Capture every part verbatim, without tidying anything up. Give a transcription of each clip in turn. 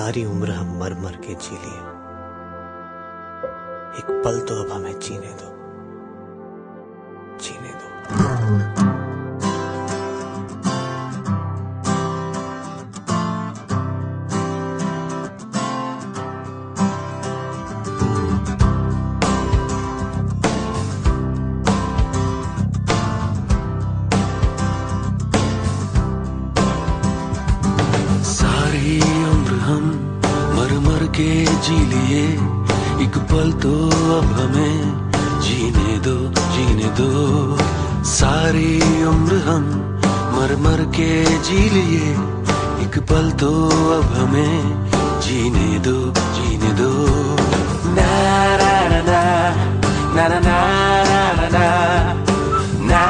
सारी उम्र हम मर मर के जी लिए, एक पल तो अब हमें जीने दो, जीने दो। सारी उम्र हम मर मर के जी लिए, एक पल तो अब हमें जीने दो, जीने दो। सारी उम्र हम मर मर के जी लिए, एक पल तो अब हमें जीने दो, जीने दो। ना ना ना ना ना ना ना ना ना।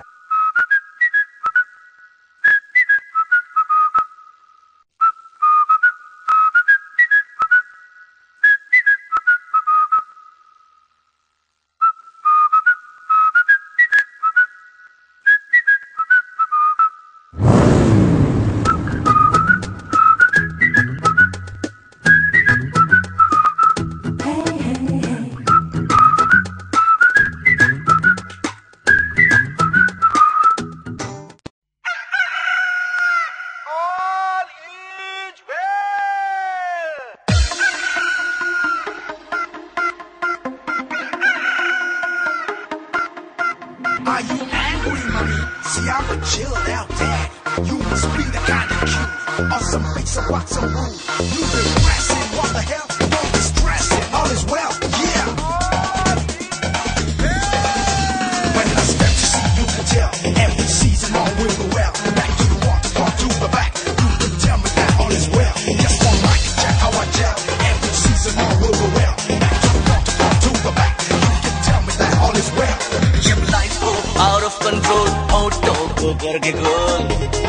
Are you angry, mommy? See, I'm a chilled out dad. You must be the kind of cute, or some fix or rock some rude. You've been stressing, what the hell? Don't be stressing, all is well, yeah. When I step to see, you can tell every season all will go well. Back to the water, talk to the back. You can tell me that all is well. Just one mic, check how I gel. Every season all will go well. Back to the water, talk to the back. You can tell me that all is well. Out of control auto को करके गोल,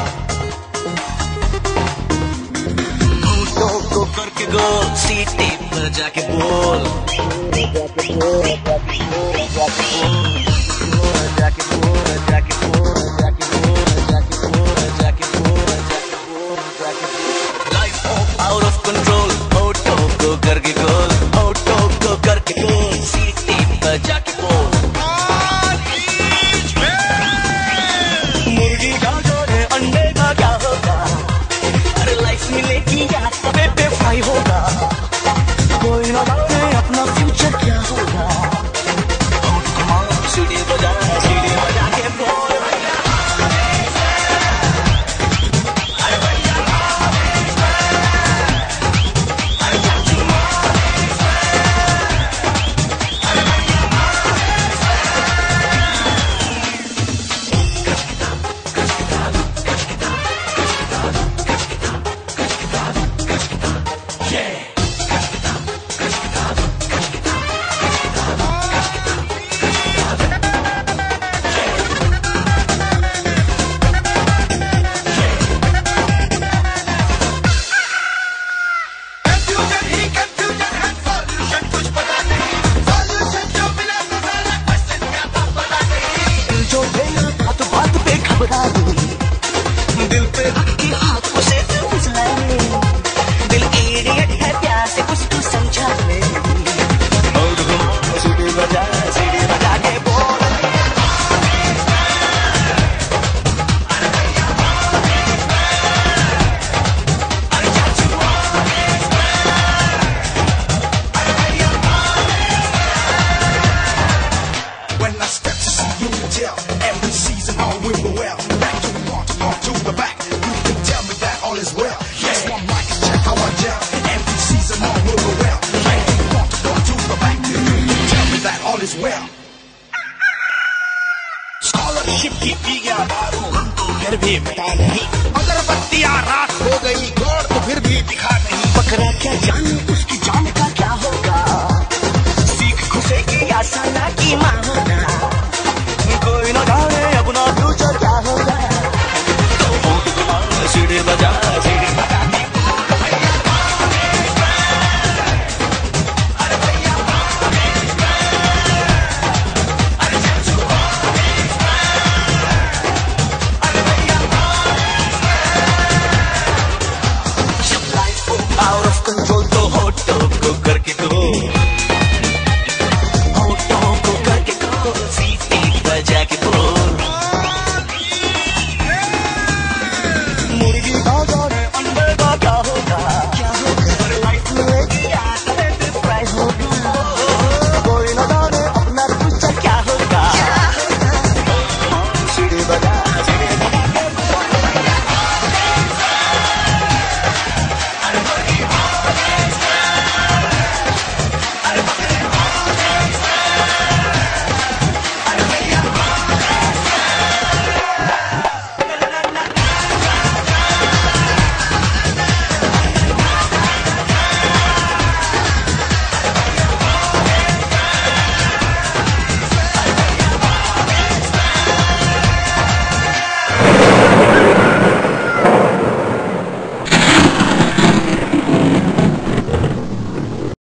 auto को करके गोल, सीटी पर जाके बोल, जाके बोल, जाके बोल, जाके बोल, जाके बोल, जाके बोल, जाके बोल, जाके बोल, जाके बोल, जाके बोल। Life out of control auto को करके गोल, ऑटो को करके गोल, सीटी पर जाके बोल। मिलेगी या सबे पे फ्राई होगा, कोई ना जाने अपना फ्यूचर क्या होगा। सीढ़ी बजा सीढ़ी बजा के बोल, दिल पे रखी हाथों से फिसला ले, दिल इडियट है प्यार से कुछ तू समझा ले। सीढ़ी बजा सीढ़ी बजा के बोल, When I step to see, you can tell every season all will go well. Back to the front, talk to the back. You can tell me that all is well. Yes, one mic and check how I gel. Every season all will go well. Back to the front, talk to the back. You can tell me that all is well. Scholarship की पिया दारू हमको फिर भी मिटा नहीं, अगर बत्तियां रात हो गई गौर तो फिर भी दिखा नहीं। बकरा क्या जाने उसकी जान